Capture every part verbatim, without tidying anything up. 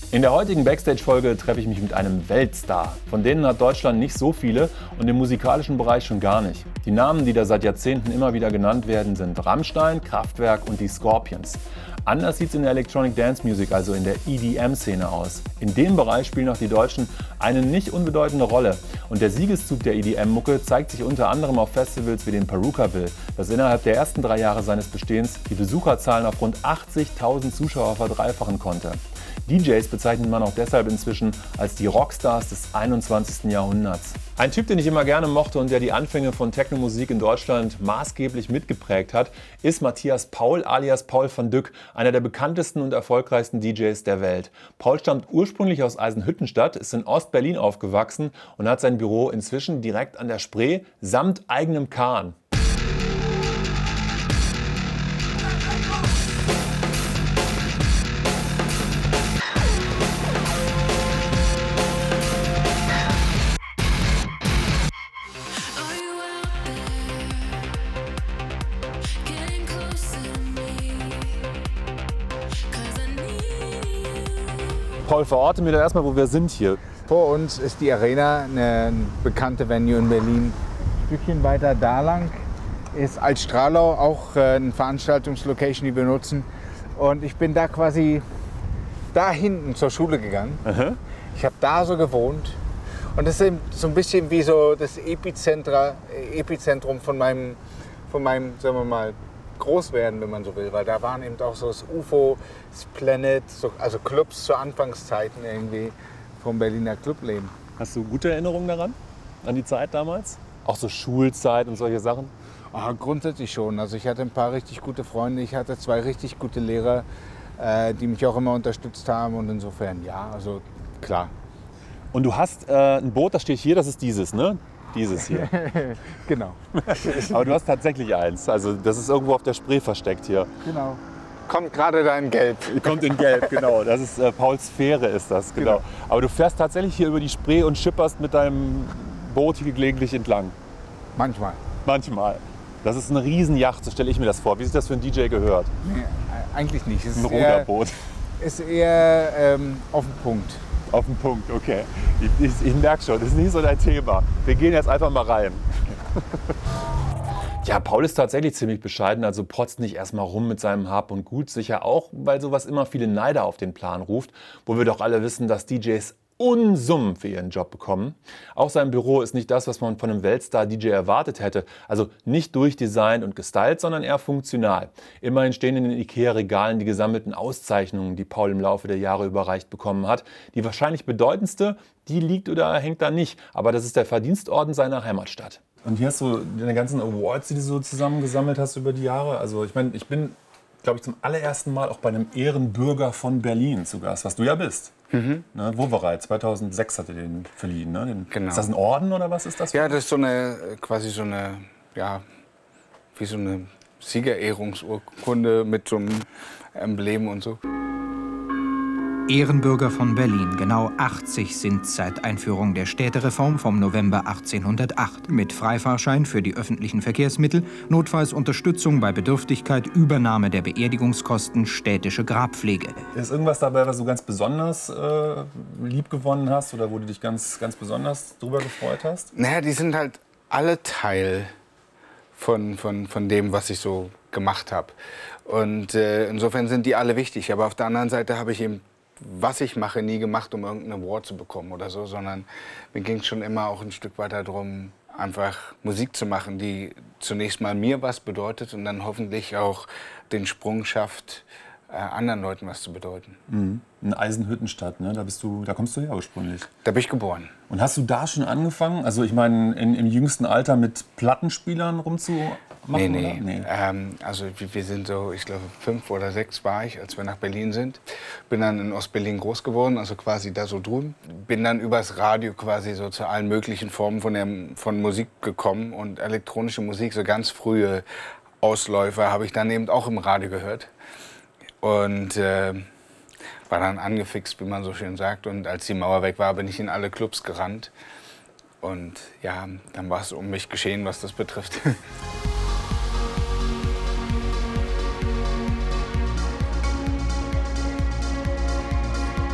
In der heutigen Backstage-Folge treffe ich mich mit einem Weltstar. Von denen hat Deutschland nicht so viele und im musikalischen Bereich schon gar nicht. Die Namen, die da seit Jahrzehnten immer wieder genannt werden, sind Rammstein, Kraftwerk und die Scorpions. Anders sieht es in der Electronic Dance Music, also in der E D M-Szene aus. In dem Bereich spielen auch die Deutschen eine nicht unbedeutende Rolle. Und der Siegeszug der E D M-Mucke zeigt sich unter anderem auf Festivals wie dem Perukaville, das innerhalb der ersten drei Jahre seines Bestehens die Besucherzahlen auf rund achtzigtausend Zuschauer verdreifachen konnte. D Js bezeichnet man auch deshalb inzwischen als die Rockstars des einundzwanzigsten Jahrhunderts. Ein Typ, den ich immer gerne mochte und der die Anfänge von Techno-Musik in Deutschland maßgeblich mitgeprägt hat, ist Matthias Paul alias Paul van Dyk, einer der bekanntesten und erfolgreichsten D Js der Welt. Paul stammt ursprünglich aus Eisenhüttenstadt, ist in Ost-Berlin aufgewachsen und hat sein Büro inzwischen direkt an der Spree samt eigenem Kahn. Paul, verorte mir doch erstmal, wo wir sind hier. Vor uns ist die Arena, eine bekannte Venue in Berlin. Ein Stückchen weiter da lang ist Altstrahlau, auch eine Veranstaltungslocation, die wir nutzen. Und ich bin da quasi da hinten zur Schule gegangen. Aha. Ich habe da so gewohnt. Und das ist so ein bisschen wie so das Epizentra, Epizentrum von meinem, von meinem, sagen wir mal, Großwerden, wenn man so will, weil da waren eben auch so das U F O, das Planet, so, also Clubs zu Anfangszeiten irgendwie vom Berliner Clubleben. Hast du gute Erinnerungen daran, an die Zeit damals? Auch so Schulzeit und solche Sachen? Ah, grundsätzlich schon. Also ich hatte ein paar richtig gute Freunde, ich hatte zwei richtig gute Lehrer, äh, die mich auch immer unterstützt haben und insofern ja, also klar. Und du hast äh, ein Boot, das steht hier, das ist dieses, ne? Dieses hier. Genau. Aber du hast tatsächlich eins. Also das ist irgendwo auf der Spree versteckt hier. Genau. Kommt gerade da in Gelb. Kommt in Gelb, genau. Das ist äh, Pauls Fähre ist das, genau. genau. Aber du fährst tatsächlich hier über die Spree und schipperst mit deinem Boot hier gelegentlich entlang. Manchmal. Manchmal. Das ist eine Riesenjacht, so stelle ich mir das vor. Wie sich das für einen D J gehört? Nee, eigentlich nicht. Es ein ist Ruderboot. Eher, ist eher ähm, auf den Punkt. Auf den Punkt, okay. Ich, ich, ich merke schon, das ist nicht so dein Thema. Wir gehen jetzt einfach mal rein. Ja, Paul ist tatsächlich ziemlich bescheiden, also protzt nicht erstmal rum mit seinem Hab und Gut. Sicher auch, weil sowas immer viele Neider auf den Plan ruft, wo wir doch alle wissen, dass D Js Unsummen für ihren Job bekommen. Auch sein Büro ist nicht das, was man von einem Weltstar-D J erwartet hätte. Also nicht durchdesignt und gestylt, sondern eher funktional. Immerhin stehen in den IKEA-Regalen die gesammelten Auszeichnungen, die Paul im Laufe der Jahre überreicht bekommen hat. Die wahrscheinlich bedeutendste, die liegt oder hängt da nicht. Aber das ist der Verdienstorden seiner Heimatstadt. Und hier hast du deine ganzen Awards, die du so zusammengesammelt hast über die Jahre. Also ich meine, ich bin, glaube ich, zum allerersten Mal auch bei einem Ehrenbürger von Berlin zu Gast, was du ja bist. Mhm. Ne, Wowereit, zweitausendsechs hat er den verliehen. Ne? Den, genau. Ist das ein Orden oder was ist das? Ja, das ist so eine, quasi so eine, ja, wie so eine Siegerehrungsurkunde mit so einem Emblem und so. Ehrenbürger von Berlin. Genau achtzig sind seit Einführung der Städtereform vom November achtzehnhundertacht. Mit Freifahrschein für die öffentlichen Verkehrsmittel, notfalls Unterstützung bei Bedürftigkeit, Übernahme der Beerdigungskosten, städtische Grabpflege. Ist irgendwas dabei, was du ganz besonders äh, lieb gewonnen hast oder wo du dich ganz, ganz besonders drüber gefreut hast? Naja, die sind halt alle Teil von, von, von dem, was ich so gemacht habe. Und äh, insofern sind die alle wichtig. Aber auf der anderen Seite habe ich eben, was ich mache, nie gemacht, um irgendeinen Award zu bekommen oder so, sondern mir ging es schon immer auch ein Stück weiter darum, einfach Musik zu machen, die zunächst mal mir was bedeutet und dann hoffentlich auch den Sprung schafft, äh, anderen Leuten was zu bedeuten. Mhm. In Eisenhüttenstadt, ne? Da bist du, da kommst du ja ursprünglich. Da bin ich geboren. Und hast du da schon angefangen, also ich meine in, im jüngsten Alter mit Plattenspielern rumzumachen? Nee, nee. nee. Ähm, also wir sind so, ich glaube fünf oder sechs war ich, als wir nach Berlin sind. Bin dann in Ostberlin groß geworden, also quasi da so drüben. Bin dann übers Radio quasi so zu allen möglichen Formen von, der, von Musik gekommen. Und elektronische Musik, so ganz frühe Ausläufer, habe ich dann eben auch im Radio gehört. Und äh, war dann angefixt, wie man so schön sagt. Und als die Mauer weg war, bin ich in alle Clubs gerannt. Und ja, dann war es um mich geschehen, was das betrifft.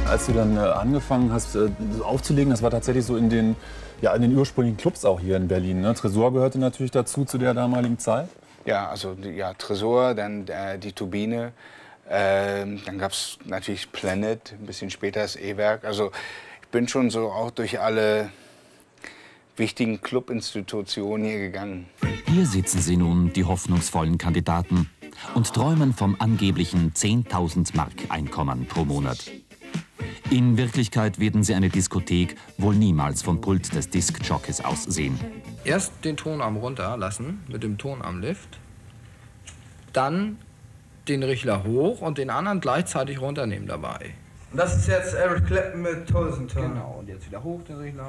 Als du dann äh, angefangen hast äh, aufzulegen, das war tatsächlich so in den, ja, in den ursprünglichen Clubs auch hier in Berlin. Ne? Tresor gehörte natürlich dazu zu der damaligen Zeit. Ja, also ja, Tresor, dann äh, die Turbine, äh, dann gab es natürlich Planet, ein bisschen später das E-Werk. Also ich bin schon so auch durch alle wichtigen Clubinstitutionen hier gegangen. Hier sitzen sie nun, die hoffnungsvollen Kandidaten, und träumen vom angeblichen zehntausend Mark Einkommen pro Monat. In Wirklichkeit werden sie eine Diskothek wohl niemals vom Pult des Diskjockeys aus sehen. Erst den Tonarm runterlassen mit dem Tonarmlift, dann den Richtler hoch und den anderen gleichzeitig runternehmen dabei. Und das ist jetzt Eric Clapton mit tausend Tonnen. Genau, und jetzt wieder hoch den Richtler.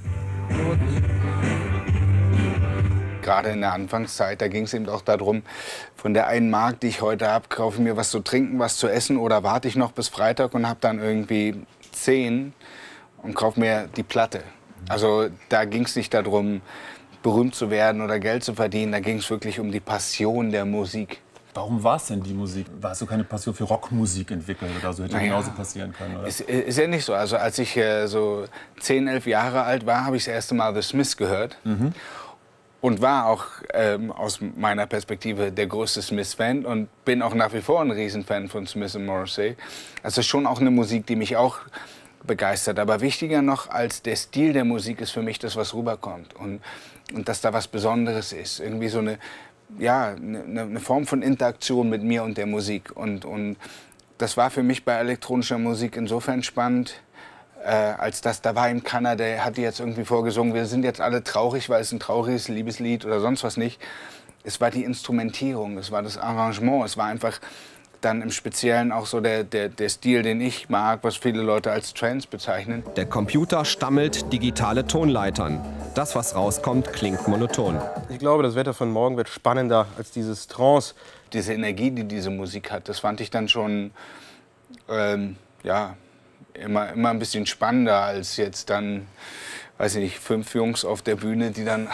Gerade in der Anfangszeit, da ging es eben auch darum, von der einen Mark, die ich heute habe, kaufe ich mir was zu trinken, was zu essen oder warte ich noch bis Freitag und habe dann irgendwie zehn und kaufe mir die Platte. Also da ging es nicht darum, berühmt zu werden oder Geld zu verdienen, da ging es wirklich um die Passion der Musik. Warum war es denn die Musik? Hast du keine Passion für Rockmusik entwickelt oder so? Hätte naja, genauso passieren können, oder? Ist, ist ja nicht so. Also als ich äh, so zehn, elf Jahre alt war, habe ich das erste Mal The Smiths gehört. Mhm. Und war auch ähm, aus meiner Perspektive der größte Smiths-Fan und bin auch nach wie vor ein Riesenfan von Smith und Morrissey. Also schon auch eine Musik, die mich auch begeistert. Aber wichtiger noch als der Stil der Musik ist für mich das, was rüberkommt. Und, und dass da was Besonderes ist. Irgendwie so eine, ja, eine, eine Form von Interaktion mit mir und der Musik. Und, und das war für mich bei elektronischer Musik insofern spannend, Äh, als das, da war ihm keiner, der hatte jetzt irgendwie vorgesungen, wir sind jetzt alle traurig, weil es ein trauriges Liebeslied oder sonst was nicht. Es war die Instrumentierung, es war das Arrangement, es war einfach dann im Speziellen auch so der, der, der Stil, den ich mag, was viele Leute als Trance bezeichnen. Der Computer stammelt digitale Tonleitern. Das, was rauskommt, klingt monoton. Ich glaube, das Wetter von morgen wird spannender als dieses Trance. Diese Energie, die diese Musik hat, das fand ich dann schon, ähm, ja, Immer, immer ein bisschen spannender als jetzt dann, weiß ich nicht, fünf Jungs auf der Bühne, die dann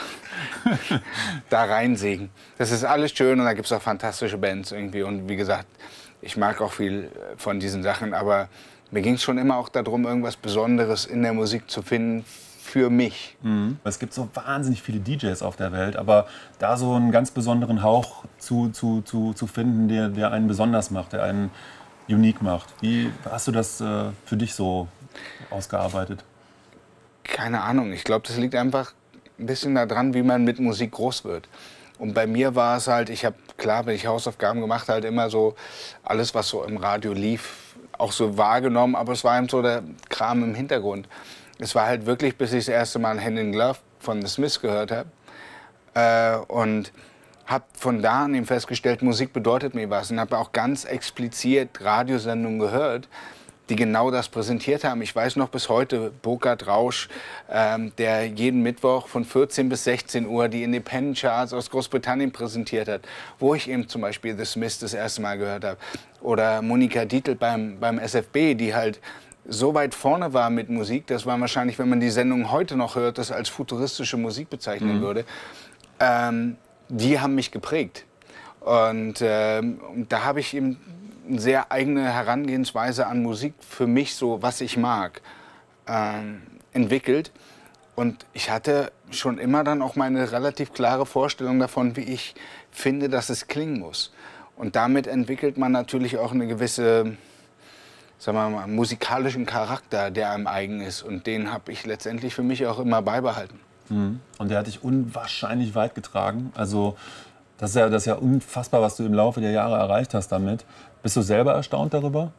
da reinsägen. Das ist alles schön und da gibt es auch fantastische Bands irgendwie. Und wie gesagt, ich mag auch viel von diesen Sachen, aber mir ging es schon immer auch darum, irgendwas Besonderes in der Musik zu finden für mich. Mhm. Es gibt so wahnsinnig viele D Js auf der Welt, aber da so einen ganz besonderen Hauch zu, zu, zu, zu finden, der, der einen besonders macht, der einen unique macht. Wie hast du das äh, für dich so ausgearbeitet? Keine Ahnung. Ich glaube, das liegt einfach ein bisschen daran, wie man mit Musik groß wird. Und bei mir war es halt, ich habe, klar, wenn ich Hausaufgaben gemacht halt immer so alles, was so im Radio lief, auch so wahrgenommen. Aber es war eben so der Kram im Hintergrund. Es war halt wirklich, bis ich das erste Mal Hand in Glove von The Smiths gehört habe. Äh, und habe von da an eben festgestellt, Musik bedeutet mir was. Und habe auch ganz explizit Radiosendungen gehört, die genau das präsentiert haben. Ich weiß noch bis heute, Burkhard Rausch, ähm, der jeden Mittwoch von vierzehn bis sechzehn Uhr die Independent Charts aus Großbritannien präsentiert hat, wo ich eben zum Beispiel The Smiths das erste Mal gehört habe. Oder Monika Dietl beim, beim S F B, die halt so weit vorne war mit Musik, dass man wahrscheinlich, wenn man die Sendung heute noch hört, das als futuristische Musik bezeichnen mhm. würde. Ähm, die haben mich geprägt. Und, äh, und da habe ich eben eine sehr eigene Herangehensweise an Musik für mich, so was ich mag, äh, entwickelt. Und ich hatte schon immer dann auch meine relativ klare Vorstellung davon, wie ich finde, dass es klingen muss. Und damit entwickelt man natürlich auch eine gewisse, sagen wir mal, musikalischen Charakter, der einem eigen ist. Und den habe ich letztendlich für mich auch immer beibehalten. Und der hat dich unwahrscheinlich weit getragen. Also das ist, ja, das ist ja unfassbar, was du im Laufe der Jahre erreicht hast damit. Bist du selber erstaunt darüber?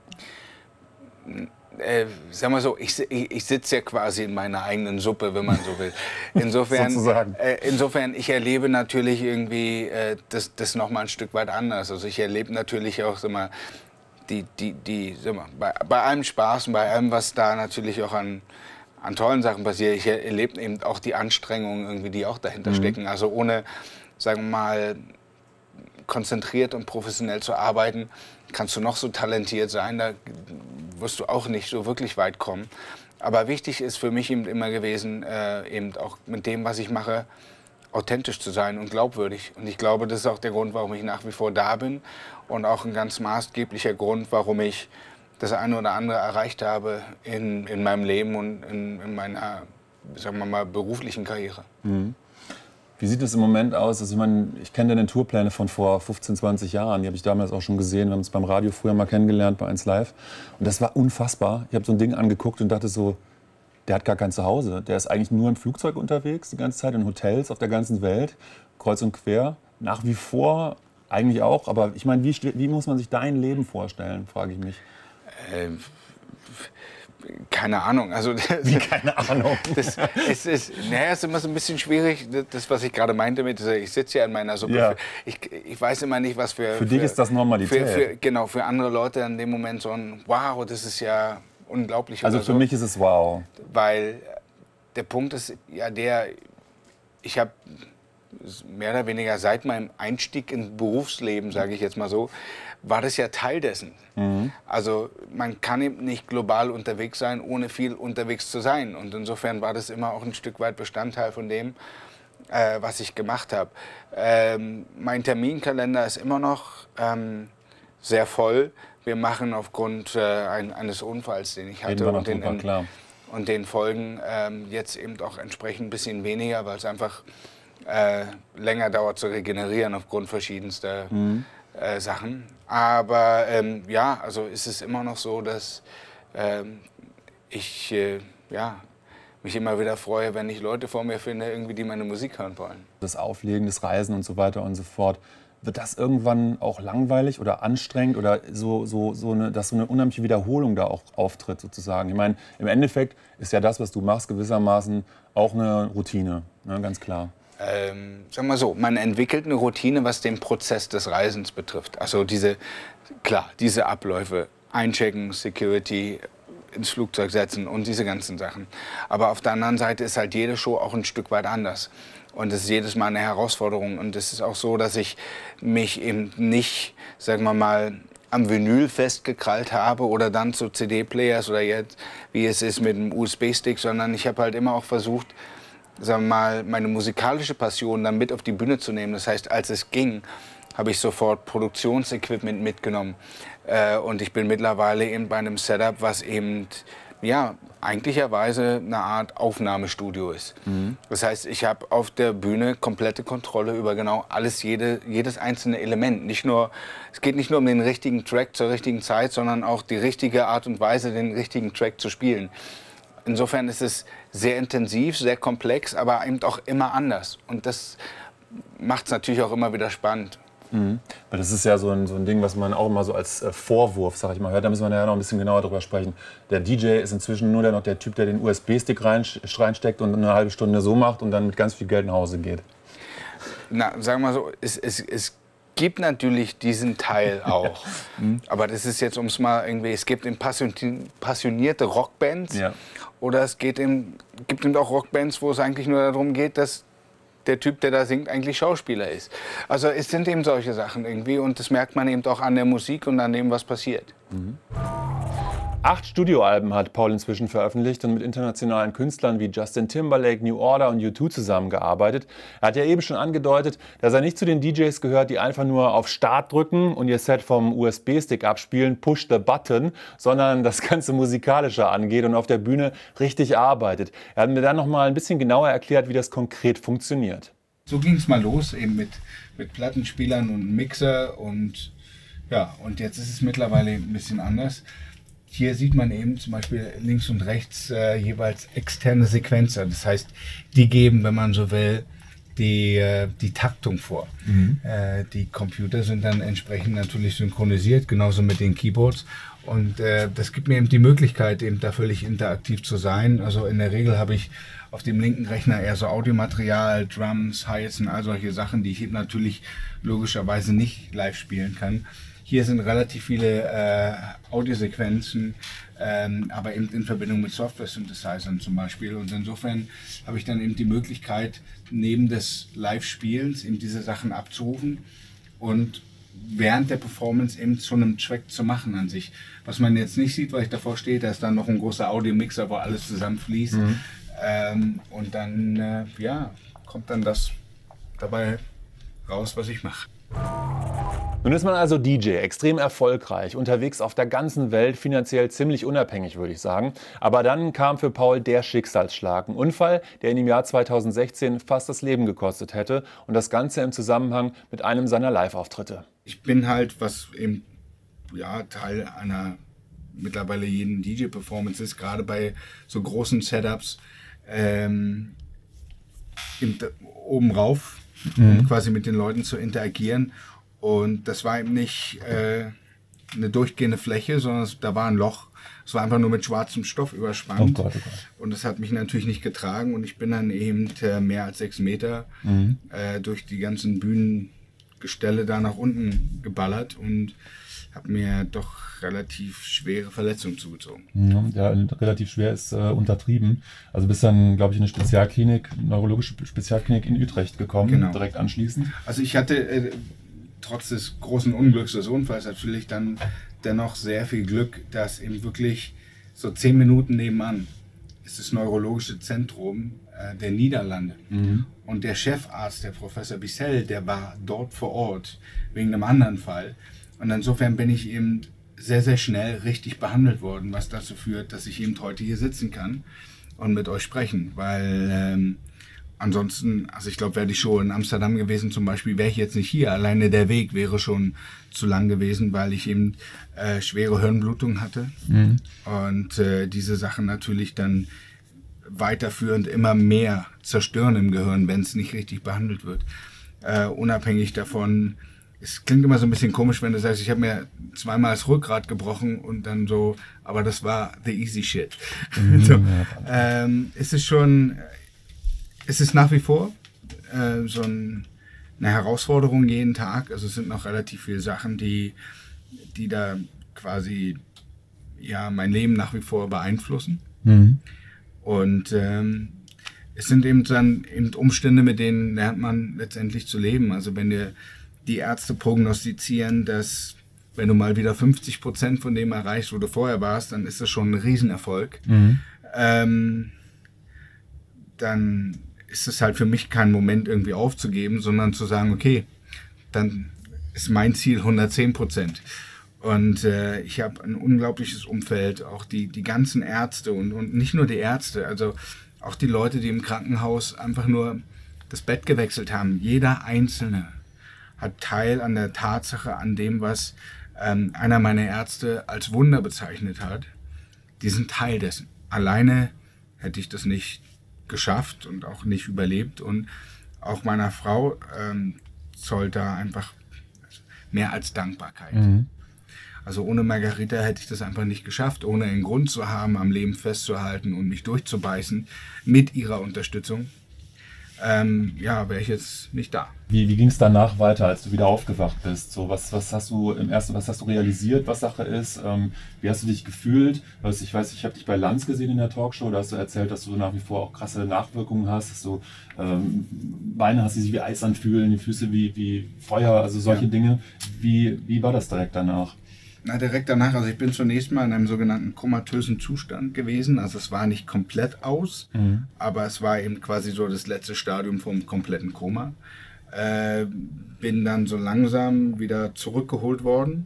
Äh, sag mal so, ich, ich, ich sitze ja quasi in meiner eigenen Suppe, wenn man so will. Insofern, Sozusagen. Äh, insofern ich erlebe natürlich irgendwie äh, das, das noch mal ein Stück weit anders. Also ich erlebe natürlich auch, sag mal, die, die, die, sag mal, bei, bei allem Spaß und bei allem, was da natürlich auch an an tollen Sachen passiert. Ich erlebe eben auch die Anstrengungen, irgendwie, die auch dahinter mhm. stecken. Also ohne, sagen wir mal, konzentriert und professionell zu arbeiten, kannst du noch so talentiert sein, da wirst du auch nicht so wirklich weit kommen. Aber wichtig ist für mich eben immer gewesen, äh, eben auch mit dem, was ich mache, authentisch zu sein und glaubwürdig. Und ich glaube, das ist auch der Grund, warum ich nach wie vor da bin und auch ein ganz maßgeblicher Grund, warum ich das eine oder andere erreicht habe in, in meinem Leben und in, in meiner, sagen wir mal, beruflichen Karriere. Mhm. Wie sieht es im Moment aus? Also ich meine, ich kenne deine Tourpläne von vor fünfzehn, zwanzig Jahren. Die habe ich damals auch schon gesehen. Wir haben uns beim Radio früher mal kennengelernt bei eins Live. Und das war unfassbar. Ich habe so ein Ding angeguckt und dachte so, der hat gar kein Zuhause. Der ist eigentlich nur im Flugzeug unterwegs, die ganze Zeit in Hotels auf der ganzen Welt, kreuz und quer. Nach wie vor eigentlich auch. Aber ich meine, wie, wie muss man sich dein Leben vorstellen, frage ich mich. Ähm, keine Ahnung. Also, wie keine Ahnung? Das, es ist, naja, ist immer so ein bisschen schwierig, das, was ich gerade meinte mit, ich sitze ja in meiner Suppe. Ja. Ich, ich weiß immer nicht, was für... Für dich ist das Normalität. Für, für, genau, für andere Leute in dem Moment so ein, wow, das ist ja unglaublich. Also für so. mich ist es wow. Weil der Punkt ist ja der, ich habe mehr oder weniger seit meinem Einstieg ins Berufsleben, sage ich jetzt mal so, war das ja Teil dessen. Mhm. Also man kann eben nicht global unterwegs sein, ohne viel unterwegs zu sein. Und insofern war das immer auch ein Stück weit Bestandteil von dem, äh, was ich gemacht habe. Ähm, mein Terminkalender ist immer noch ähm, sehr voll. Wir machen aufgrund äh, ein, eines Unfalls, den ich hatte, und den, in, und den Folgen ähm, jetzt eben auch entsprechend ein bisschen weniger, weil es einfach äh, länger dauert zu regenerieren aufgrund verschiedenster mhm. äh, Sachen. Aber ähm, ja, also ist es immer noch so, dass ähm, ich äh, ja, mich immer wieder freue, wenn ich Leute vor mir finde, irgendwie, die meine Musik hören wollen. Das Auflegen, das Reisen und so weiter und so fort. Wird das irgendwann auch langweilig oder anstrengend oder so, so, so eine, dass so eine unheimliche Wiederholung da auch auftritt sozusagen? Ich meine, im Endeffekt ist ja das, was du machst, gewissermaßen auch eine Routine, ne, ganz klar. Ähm, sagen wir so, man entwickelt eine Routine, was den Prozess des Reisens betrifft. Also diese, klar, diese Abläufe, einchecken, Security, ins Flugzeug setzen und diese ganzen Sachen. Aber auf der anderen Seite ist halt jede Show auch ein Stück weit anders. Und es ist jedes Mal eine Herausforderung. Und es ist auch so, dass ich mich eben nicht, sagen wir mal, am Vinyl festgekrallt habe oder dann zu C D-Players oder jetzt, wie es ist mit dem U S B-Stick, sondern ich habe halt immer auch versucht, sagen wir mal, meine musikalische Passion dann mit auf die Bühne zu nehmen. Das heißt, als es ging, habe ich sofort Produktionsequipment mitgenommen. Äh, und ich bin mittlerweile eben bei einem Setup, was eben, ja, eigentlicherweise eine Art Aufnahmestudio ist. Mhm. Das heißt, ich habe auf der Bühne komplette Kontrolle über genau alles, jede, jedes einzelne Element. Nicht nur, es geht nicht nur um den richtigen Track zur richtigen Zeit, sondern auch die richtige Art und Weise, den richtigen Track zu spielen. Insofern ist es sehr intensiv, sehr komplex, aber eben auch immer anders. Und das macht es natürlich auch immer wieder spannend. Mhm. Weil das ist ja so ein, so ein Ding, was man auch immer so als äh, Vorwurf, sag ich mal, hört. Da müssen wir ja noch ein bisschen genauer drüber sprechen. Der D J ist inzwischen nur der, noch der Typ, der den U S B-Stick rein, reinsteckt und eine halbe Stunde so macht und dann mit ganz viel Geld nach Hause geht. Na, sagen wir mal so, es, es, es gibt natürlich diesen Teil auch. mhm. Aber das ist jetzt, um es mal irgendwie, es gibt eben passionierte Rockbands. Ja. Oder es geht eben, gibt eben auch Rockbands, wo es eigentlich nur darum geht, dass der Typ, der da singt, eigentlich Schauspieler ist. Also es sind eben solche Sachen irgendwie und das merkt man eben auch an der Musik und an dem, was passiert. Mhm. Acht Studioalben hat Paul inzwischen veröffentlicht und mit internationalen Künstlern wie Justin Timberlake, New Order und U zwei zusammengearbeitet. Er hat ja eben schon angedeutet, dass er nicht zu den D Js gehört, die einfach nur auf Start drücken und ihr Set vom U S B-Stick abspielen, Push the Button, sondern das Ganze musikalischer angeht und auf der Bühne richtig arbeitet. Er hat mir dann noch mal ein bisschen genauer erklärt, wie das konkret funktioniert. So ging es mal los, eben mit, mit Plattenspielern und Mixer und ja, und jetzt ist es mittlerweile ein bisschen anders. Hier sieht man eben zum Beispiel links und rechts äh, jeweils externe Sequenzer. Das heißt, die geben, wenn man so will, die, äh, die Taktung vor. Mhm. Äh, die Computer sind dann entsprechend natürlich synchronisiert, genauso mit den Keyboards. Und äh, das gibt mir eben die Möglichkeit, eben da völlig interaktiv zu sein. Also in der Regel habe ich auf dem linken Rechner eher so Audiomaterial, Drums, Hi-Hats und all solche Sachen, die ich eben natürlich logischerweise nicht live spielen kann. Hier sind relativ viele äh, Audiosequenzen, ähm, aber eben in Verbindung mit Software-Synthesizern zum Beispiel. Und insofern habe ich dann eben die Möglichkeit, neben des Live-Spielens eben diese Sachen abzurufen und während der Performance eben zu einem Track zu machen an sich. Was man jetzt nicht sieht, weil ich davor stehe, da ist dann noch ein großer Audio-Mixer, wo alles zusammenfließt. Mhm. Ähm, und dann äh, ja, kommt dann das dabei raus, was ich mache. Nun ist man also D J, extrem erfolgreich, unterwegs auf der ganzen Welt, finanziell ziemlich unabhängig, würde ich sagen. Aber dann kam für Paul der Schicksalsschlag, ein Unfall, der ihn im Jahr zweitausendsechzehn fast das Leben gekostet hätte, und das Ganze im Zusammenhang mit einem seiner Live-Auftritte. Ich bin halt, was eben ja, Teil einer mittlerweile jeden D J-Performance ist, gerade bei so großen Setups, ähm, eben oben rauf, mhm. um quasi mit den Leuten zu interagieren. Und das war eben nicht äh, eine durchgehende Fläche, sondern es, da war ein Loch. Es war einfach nur mit schwarzem Stoff überspannt. Oh Gott, oh Gott. Und das hat mich natürlich nicht getragen. Und ich bin dann eben äh, mehr als sechs Meter mhm. äh, durch die ganzen Bühnengestelle da nach unten geballert und habe mir doch relativ schwere Verletzungen zugezogen. Ja, relativ schwer ist äh, untertrieben. Also bist dann, glaube ich, in eine Spezialklinik, neurologische Spezialklinik in Utrecht gekommen, genau. Direkt anschließend. Also ich hatte äh, trotz des großen Unglücks des Unfalls natürlich dann dennoch sehr viel Glück, dass eben wirklich so zehn Minuten nebenan ist das neurologische Zentrum äh, der Niederlande. Mhm. Und der Chefarzt, der Professor Bissell, der war dort vor Ort wegen einem anderen Fall. Und insofern bin ich eben sehr, sehr schnell richtig behandelt worden, was dazu führt, dass ich eben heute hier sitzen kann und mit euch sprechen. Weil ähm, ansonsten, also ich glaube, wäre die Show in Amsterdam gewesen zum Beispiel, wäre ich jetzt nicht hier. Alleine der Weg wäre schon zu lang gewesen, weil ich eben äh, schwere Hirnblutung hatte. Mhm. Und äh, diese Sachen natürlich dann weiterführend immer mehr zerstören im Gehirn, wenn es nicht richtig behandelt wird. Äh, unabhängig davon, es klingt immer so ein bisschen komisch, wenn du sagst, ich habe mir zweimal das Rückgrat gebrochen und dann so, aber das war the easy shit. Mhm, so, ja. ähm, es ist schon, es ist nach wie vor äh, so ein, eine Herausforderung jeden Tag. Also es sind noch relativ viele Sachen, die, die da quasi ja mein Leben nach wie vor beeinflussen. Mhm. Und ähm, es sind eben dann eben Umstände, mit denen lernt man letztendlich zu leben. Also wenn dir die Ärzte prognostizieren, dass wenn du mal wieder fünfzig Prozent von dem erreichst, wo du vorher warst, dann ist das schon ein Riesenerfolg. Mhm. Ähm, dann ist es halt für mich kein Moment irgendwie aufzugeben, sondern zu sagen, okay, dann ist mein Ziel hundertzehn Prozent. Und äh, ich habe ein unglaubliches Umfeld, auch die, die ganzen Ärzte und, und nicht nur die Ärzte, also auch die Leute, die im Krankenhaus einfach nur das Bett gewechselt haben. Jeder Einzelne hat Teil an der Tatsache, an dem, was ähm, einer meiner Ärzte als Wunder bezeichnet hat. Die sind Teil dessen. Alleine hätte ich das nicht geschafft und auch nicht überlebt. Und auch meiner Frau ähm, zollt da einfach mehr als Dankbarkeit. Mhm. Also ohne Margarita hätte ich das einfach nicht geschafft, ohne einen Grund zu haben, am Leben festzuhalten und mich durchzubeißen mit ihrer Unterstützung. Ähm, ja, wäre ich jetzt nicht da. Wie, wie ging es danach weiter, als du wieder aufgewacht bist? So, was, was hast du im ersten, was hast du realisiert, was Sache ist? Ähm, wie hast du dich gefühlt? Also ich weiß, ich habe dich bei Lanz gesehen in der Talkshow, da hast du erzählt, dass du nach wie vor auch krasse Nachwirkungen hast, dass du ähm, Beine hast, die sich wie Eis anfühlen, die Füße wie, wie Feuer, also solche ja. Dinge. Wie, wie war das direkt danach? Na, direkt danach, also ich bin zunächst mal in einem sogenannten komatösen Zustand gewesen. Also es war nicht komplett aus, mhm. aber es war eben quasi so das letzte Stadium vom kompletten Koma. Äh, bin dann so langsam wieder zurückgeholt worden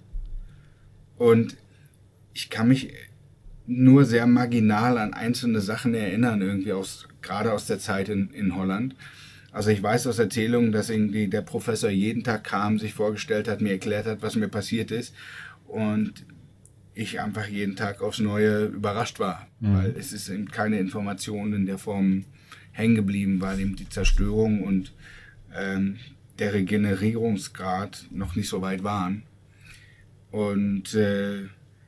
und ich kann mich nur sehr marginal an einzelne Sachen erinnern, irgendwie aus, gerade aus der Zeit in, in Holland. Also ich weiß aus Erzählungen, dass irgendwie der Professor jeden Tag kam, sich vorgestellt hat, mir erklärt hat, was mir passiert ist. Und ich einfach jeden Tag aufs Neue überrascht war, mhm. weil es ist eben keine Information in der Form hängen geblieben, weil eben die Zerstörung und ähm, der Regenerierungsgrad noch nicht so weit waren. Und äh,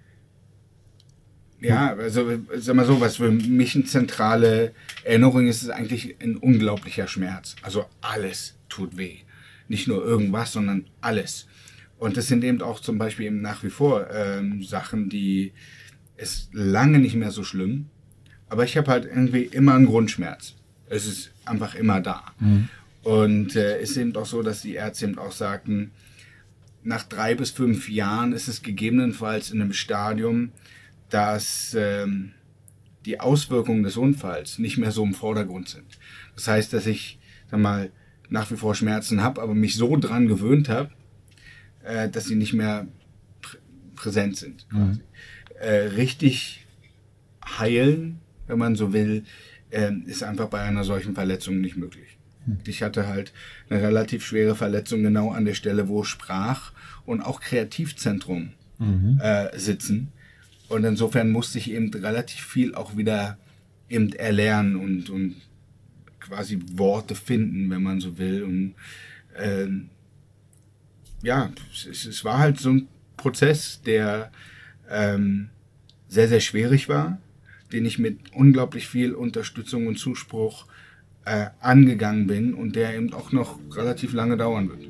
ja, also sag mal so, was für mich eine zentrale Erinnerung ist, ist eigentlich ein unglaublicher Schmerz. Also alles tut weh. Nicht nur irgendwas, sondern alles. Und das sind eben auch zum Beispiel eben nach wie vor ähm, Sachen, die ist lange nicht mehr so schlimm, aber ich habe halt irgendwie immer einen Grundschmerz. Es ist einfach immer da. Mhm. Und es äh, ist eben auch so, dass die Ärzte eben auch sagten, nach drei bis fünf Jahren ist es gegebenenfalls in einem Stadium, dass ähm, die Auswirkungen des Unfalls nicht mehr so im Vordergrund sind. Das heißt, dass ich sag mal, nach wie vor Schmerzen habe, aber mich so dran gewöhnt habe, äh, dass sie nicht mehr prä präsent sind. Quasi. Mhm. Äh, richtig heilen, wenn man so will, äh, ist einfach bei einer solchen Verletzung nicht möglich. Mhm. Ich hatte halt eine relativ schwere Verletzung genau an der Stelle, wo Sprach- und auch Kreativzentrum mhm. äh, sitzen. Und insofern musste ich eben relativ viel auch wieder eben erlernen und, und quasi Worte finden, wenn man so will. Und ähm, ja, es, es war halt so ein Prozess, der ähm, sehr, sehr schwierig war, den ich mit unglaublich viel Unterstützung und Zuspruch äh, angegangen bin und der eben auch noch relativ lange dauern wird.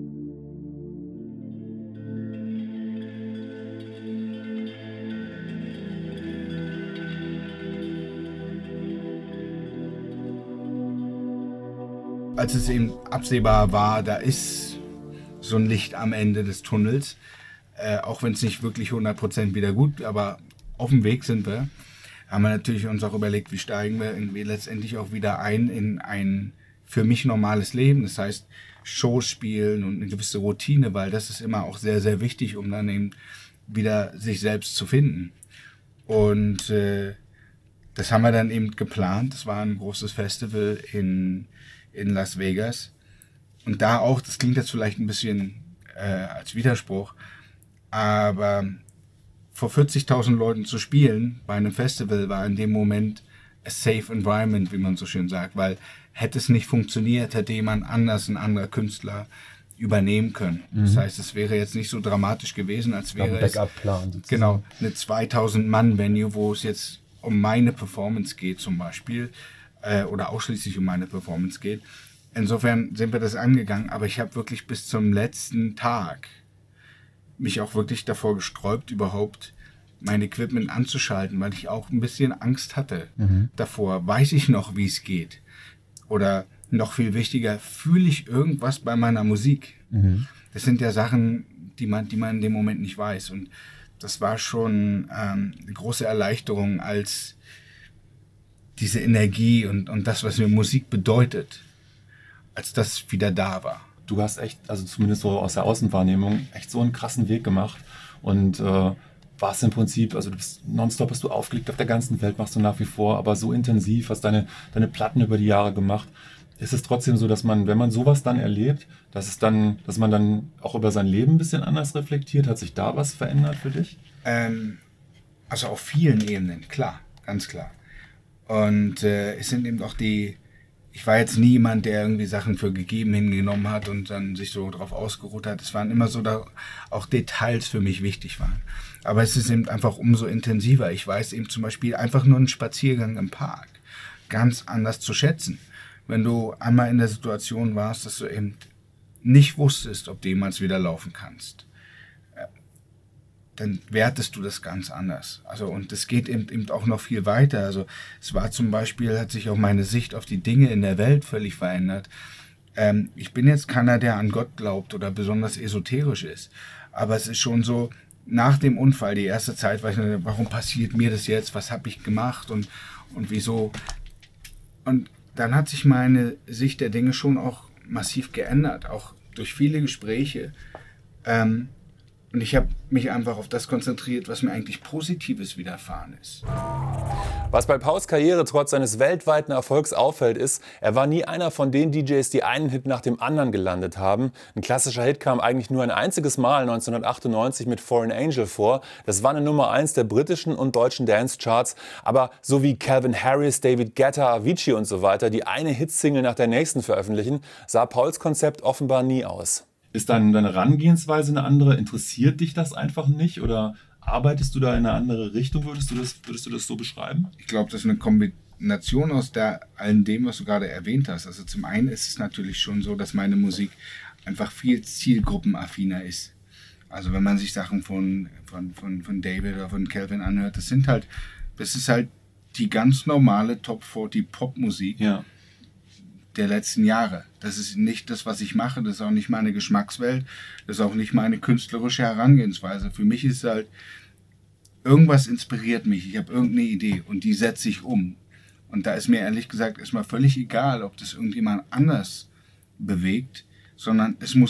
Als es eben absehbar war, da ist so ein Licht am Ende des Tunnels, äh, auch wenn es nicht wirklich hundert Prozent wieder gut, aber auf dem Weg sind wir, haben wir natürlich uns auch überlegt, wie steigen wir irgendwie letztendlich auch wieder ein in ein für mich normales Leben. Das heißt, Shows spielen und eine gewisse Routine, weil das ist immer auch sehr, sehr wichtig, um dann eben wieder sich selbst zu finden. Und äh, das haben wir dann eben geplant. Das war ein großes Festival in in Las Vegas. Und da auch, das klingt jetzt vielleicht ein bisschen äh, als Widerspruch, aber vor vierzigtausend Leuten zu spielen bei einem Festival war in dem Moment a safe environment, wie man so schön sagt, weil hätte es nicht funktioniert, hätte jemand anders, ein anderer Künstler übernehmen können. Mhm. Das heißt, es wäre jetzt nicht so dramatisch gewesen, als wäre es genau eine zweitausend Mann Venue, wo es jetzt um meine Performance geht zum Beispiel, oder ausschließlich um meine Performance geht. Insofern sind wir das angegangen, aber ich habe wirklich bis zum letzten Tag mich auch wirklich davor gesträubt, überhaupt mein Equipment anzuschalten, weil ich auch ein bisschen Angst hatte mhm. davor. Weiß ich noch, wie es geht? Oder noch viel wichtiger, fühle ich irgendwas bei meiner Musik? Mhm. Das sind ja Sachen, die man, die man in dem Moment nicht weiß. Und das war schon ähm, eine große Erleichterung, als diese Energie und, und das, was mir Musik bedeutet, als das wieder da war. Du hast echt, also zumindest so aus der Außenwahrnehmung, echt so einen krassen Weg gemacht und äh, warst im Prinzip, also du bist nonstop, hast du aufgelegt auf der ganzen Welt, machst du nach wie vor, aber so intensiv, hast deine, deine Platten über die Jahre gemacht. Ist es trotzdem so, dass man, wenn man sowas dann erlebt, dass es dann, dass man dann auch über sein Leben ein bisschen anders reflektiert? Hat sich da was verändert für dich? Ähm, also auf vielen Ebenen, klar, ganz klar. Und äh, es sind eben auch die, ich war jetzt nie jemand, der irgendwie Sachen für gegeben hingenommen hat und dann sich so drauf ausgeruht hat. Es waren immer so, da auch Details für mich wichtig waren. Aber es ist eben einfach umso intensiver. Ich weiß eben zum Beispiel einfach nur einen Spaziergang im Park ganz anders zu schätzen. Wenn du einmal in der Situation warst, dass du eben nicht wusstest, ob du jemals wieder laufen kannst, dann wertest du das ganz anders. Also, und das geht eben, eben auch noch viel weiter. Also, es war zum Beispiel, hat sich auch meine Sicht auf die Dinge in der Welt völlig verändert. Ähm, ich bin jetzt keiner, der an Gott glaubt oder besonders esoterisch ist. Aber es ist schon so, nach dem Unfall, die erste Zeit, war ich, warum passiert mir das jetzt? Was habe ich gemacht? Und, und wieso? Und dann hat sich meine Sicht der Dinge schon auch massiv geändert. Auch durch viele Gespräche. Ähm, Und ich habe mich einfach auf das konzentriert, was mir eigentlich Positives widerfahren ist. Was bei Pauls Karriere trotz seines weltweiten Erfolgs auffällt, ist, er war nie einer von den D Js, die einen Hit nach dem anderen gelandet haben. Ein klassischer Hit kam eigentlich nur ein einziges Mal neunzehnhundertachtundneunzig mit Foreign Angel vor. Das war eine Nummer eins der britischen und deutschen Dance-Charts. Aber so wie Calvin Harris, David Guetta, Avicii und so weiter, die eine Hitsingle nach der nächsten veröffentlichen, sah Pauls Konzept offenbar nie aus. Ist deine, deine Herangehensweise eine andere? Interessiert dich das einfach nicht? Oder arbeitest du da in eine andere Richtung? Würdest du das, würdest du das so beschreiben? Ich glaube, das ist eine Kombination aus der, allem dem, was du gerade erwähnt hast. Also zum einen ist es natürlich schon so, dass meine Musik einfach viel zielgruppenaffiner ist. Also wenn man sich Sachen von, von, von, von David oder von Calvin anhört, das sind halt, das ist halt die ganz normale Top vierzig Popmusik. Ja. Der letzten Jahre. Das ist nicht das, was ich mache, das ist auch nicht meine Geschmackswelt, das ist auch nicht meine künstlerische Herangehensweise. Für mich ist halt, irgendwas inspiriert mich, ich habe irgendeine Idee und die setze ich um. Und da ist mir ehrlich gesagt erstmal völlig egal, ob das irgendjemand anders bewegt, sondern es muss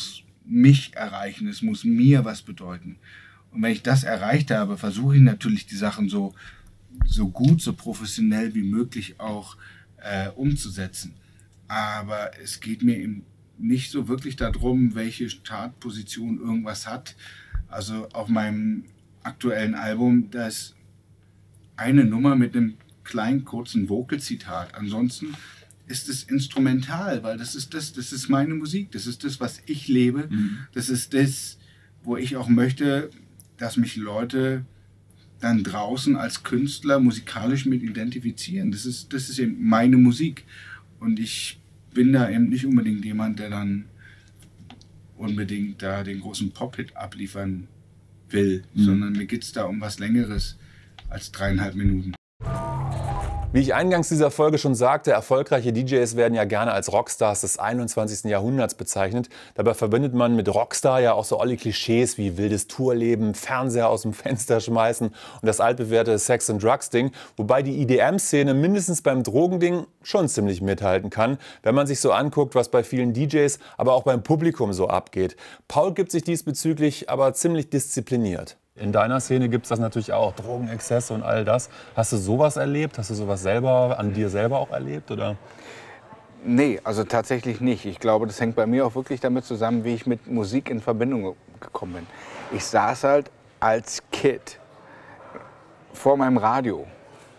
mich erreichen, es muss mir was bedeuten. Und wenn ich das erreicht habe, versuche ich natürlich die Sachen so, so gut, so professionell wie möglich auch äh, umzusetzen. Aber es geht mir eben nicht so wirklich darum, welche Startposition irgendwas hat. Also auf meinem aktuellen Album, da ist eine Nummer mit einem kleinen, kurzen Vocal-Zitat. Ansonsten ist es instrumental, weil das ist das, das ist meine Musik, das ist das, was ich lebe. Mhm. Das ist das, wo ich auch möchte, dass mich Leute dann draußen als Künstler musikalisch mit identifizieren. Das ist, das ist eben meine Musik. Und ich bin da eben nicht unbedingt jemand, der dann unbedingt da den großen Pop-Hit abliefern will, mhm. sondern mir geht es da um was Längeres als dreieinhalb Minuten. Wie ich eingangs dieser Folge schon sagte, erfolgreiche D Js werden ja gerne als Rockstars des einundzwanzigsten Jahrhunderts bezeichnet. Dabei verbindet man mit Rockstar ja auch so alle Klischees wie wildes Tourleben, Fernseher aus dem Fenster schmeißen und das altbewährte Sex-and-Drugs-Ding. Wobei die E D M-Szene mindestens beim Drogending schon ziemlich mithalten kann, wenn man sich so anguckt, was bei vielen D Js, aber auch beim Publikum so abgeht. Paul gibt sich diesbezüglich aber ziemlich diszipliniert. In deiner Szene gibt es das natürlich auch, Drogenexzesse und all das. Hast du sowas erlebt? Hast du sowas selber an dir selber auch erlebt? Oder? Nee, also tatsächlich nicht. Ich glaube, das hängt bei mir auch wirklich damit zusammen, wie ich mit Musik in Verbindung gekommen bin. Ich saß halt als Kid vor meinem Radio.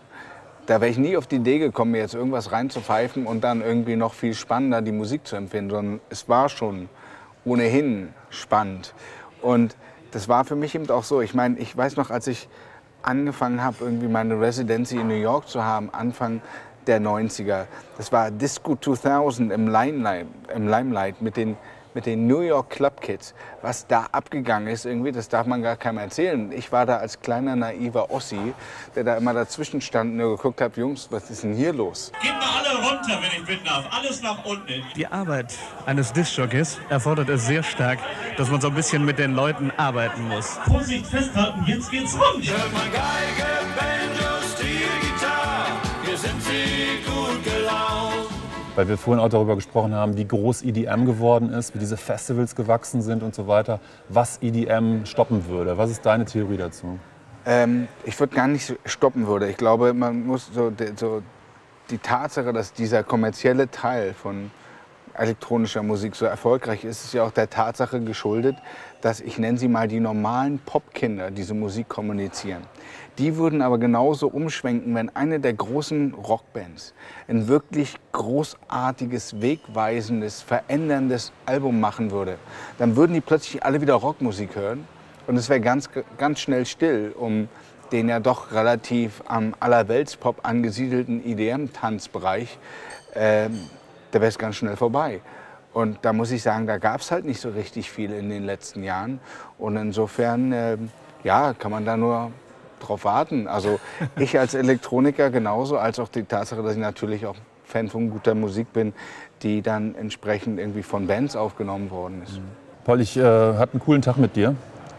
Da wäre ich nie auf die Idee gekommen, mir jetzt irgendwas reinzupfeifen und dann irgendwie noch viel spannender die Musik zu empfinden, sondern es war schon ohnehin spannend. Und das war für mich eben auch so. Ich meine, ich weiß noch, als ich angefangen habe, irgendwie meine Residency in New York zu haben, Anfang der neunziger, das war Disco zweitausend im Limelight, im Limelight mit den, mit den New York Club Kids. Was da abgegangen ist, irgendwie, das darf man gar keinem erzählen. Ich war da als kleiner, naiver Ossi, der da immer dazwischen stand und nur geguckt hat, Jungs, was ist denn hier los? Geht mal alle runter, wenn ich bitten darf. Alles nach unten. Die Arbeit eines Diskjockeys erfordert es sehr stark, dass man so ein bisschen mit den Leuten arbeiten muss. Vorsicht, festhalten, jetzt geht's rund. Hört mal Geige, Banjo, Steel, Gitarre, wir sind sie gut gelaunt. Weil wir vorhin auch darüber gesprochen haben, wie groß E D M geworden ist, wie diese Festivals gewachsen sind und so weiter, was E D M stoppen würde. Was ist deine Theorie dazu? Ähm, ich würde gar nicht stoppen würde. Ich glaube, man muss so, so die Tatsache, dass dieser kommerzielle Teil von elektronischer Musik so erfolgreich ist, ist ja auch der Tatsache geschuldet, dass, ich nenne sie mal, die normalen Popkinder diese Musik kommunizieren. Die würden aber genauso umschwenken, wenn eine der großen Rockbands ein wirklich großartiges, wegweisendes, veränderndes Album machen würde. Dann würden die plötzlich alle wieder Rockmusik hören und es wäre ganz, ganz schnell still um den ja doch relativ am Allerweltspop angesiedelten E D M-Tanzbereich. Äh, da wäre es ganz schnell vorbei. Und da muss ich sagen, da gab es halt nicht so richtig viel in den letzten Jahren. Und insofern, äh, ja, kann man da nur drauf warten. Also ich als Elektroniker genauso, als auch die Tatsache, dass ich natürlich auch Fan von guter Musik bin, die dann entsprechend irgendwie von Bands aufgenommen worden ist. Paul, ich äh, hatte einen coolen Tag mit dir.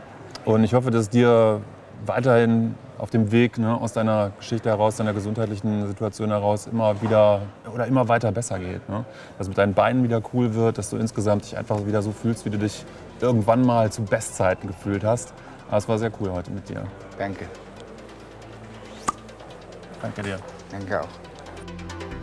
Und ich hoffe, dass es dir weiterhin auf dem Weg, ne, aus deiner Geschichte heraus, deiner gesundheitlichen Situation heraus immer wieder oder immer weiter besser geht. Ne? Dass es mit deinen Beinen wieder cool wird, dass du insgesamt dich einfach wieder so fühlst, wie du dich irgendwann mal zu Bestzeiten gefühlt hast. Aber es war sehr cool heute mit dir. Danke. Danke dir. Danke auch.